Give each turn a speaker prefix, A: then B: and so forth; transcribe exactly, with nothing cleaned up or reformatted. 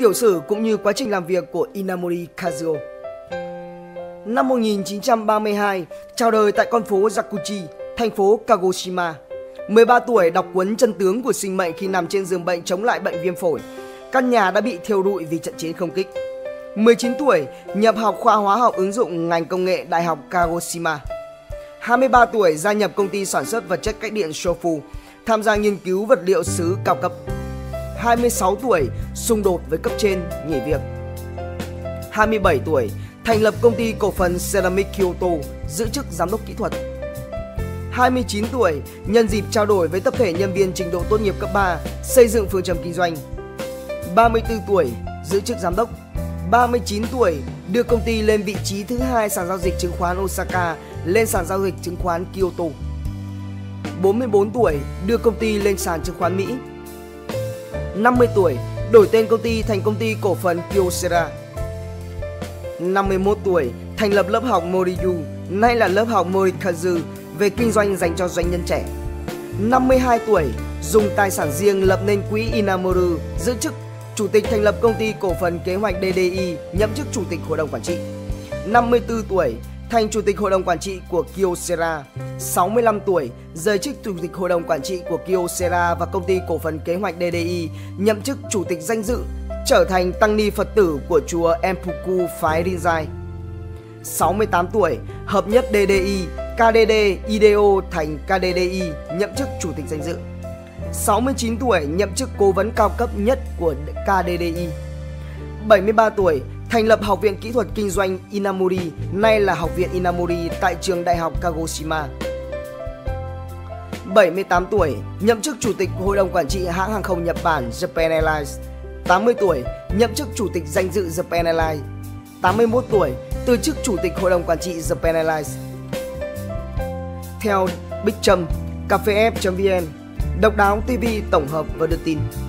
A: tiểu sử cũng như quá trình làm việc của Inamori Kazuo. Năm một nghìn chín trăm ba mươi hai, chào đời tại con phố Yakuchi, thành phố Kagoshima. mười ba tuổi đọc cuốn Chân tướng của sinh mệnh khi nằm trên giường bệnh chống lại bệnh viêm phổi. Căn nhà đã bị thiêu rụi vì trận chiến không kích. mười chín tuổi, nhập học khoa hóa học ứng dụng ngành công nghệ Đại học Kagoshima. hai mươi ba tuổi, gia nhập công ty sản xuất vật chất cách điện Shofu, tham gia nghiên cứu vật liệu sứ cao cấp. hai mươi sáu tuổi, xung đột với cấp trên, nghỉ việc. hai mươi bảy tuổi, thành lập công ty cổ phần Ceramic Kyoto, giữ chức giám đốc kỹ thuật. hai mươi chín tuổi, nhân dịp trao đổi với tập thể nhân viên trình độ tốt nghiệp cấp ba, xây dựng phương châm kinh doanh. ba mươi tư tuổi, giữ chức giám đốc. ba mươi chín tuổi, đưa công ty lên vị trí thứ hai sàn giao dịch chứng khoán Osaka, lên sàn giao dịch chứng khoán Kyoto. bốn mươi tư tuổi, đưa công ty lên sàn chứng khoán Mỹ. năm mươi tuổi, đổi tên công ty thành công ty cổ phần Kyocera. năm mươi mốt tuổi, thành lập lớp học Moriyu, nay là lớp học Morikazu, về kinh doanh dành cho doanh nhân trẻ. năm mươi hai tuổi, dùng tài sản riêng lập nên quỹ Inamoru, giữ chức chủ tịch thành lập công ty cổ phần kế hoạch đê đê i, nhậm chức chủ tịch hội đồng quản trị. năm mươi tư tuổi, thành chủ tịch hội đồng quản trị của Kyocera. sáu mươi lăm tuổi, rời chức chủ tịch hội đồng quản trị của Kyocera và công ty cổ phần kế hoạch đê đê i, nhậm chức chủ tịch danh dự, trở thành tăng ni Phật tử của chùa Empuku phái Rinzai. sáu mươi tám tuổi, hợp nhất đê đê i, ca đê đê, i đê ô thành ca đê đê i, nhậm chức chủ tịch danh dự. sáu mươi chín tuổi, nhậm chức cố vấn cao cấp nhất của ca đê đê i. bảy mươi ba tuổi, thành lập Học viện Kỹ thuật Kinh doanh Inamori, nay là Học viện Inamori tại trường Đại học Kagoshima. bảy mươi tám tuổi, nhậm chức chủ tịch hội đồng quản trị hãng hàng không Nhật Bản Japan Airlines. tám mươi tuổi, nhậm chức chủ tịch danh dự Japan Airlines. tám mươi mốt tuổi, từ chức chủ tịch hội đồng quản trị Japan Airlines. Theo Big Trâm, cafef chấm vn, độc đáo ti vi tổng hợp và đưa tin.